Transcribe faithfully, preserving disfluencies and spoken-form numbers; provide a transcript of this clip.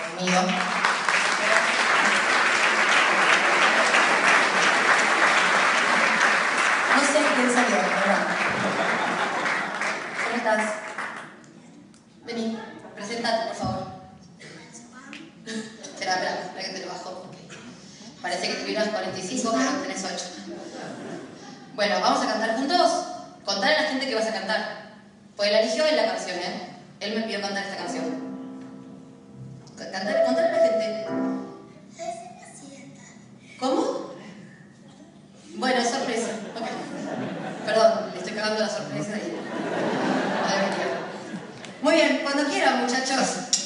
mío. No sé quién salió, perdón. ¿Cómo estás? Vení, presentate, por favor. Espera, espera, espera que te lo bajo. Parece que tuvieras cuarenta y cinco, pero tenés ocho. Bueno, ¿vamos a cantar juntos? Contale a la gente que vas a cantar. Pues la eligió él la canción, ¿eh? Él me pidió cantar esta canción. Contale, contale a la gente. ¿Cómo? Bueno, es sorpresa. Okay. Perdón, le estoy cagando la sorpresa y... Muy bien, cuando quieran, muchachos.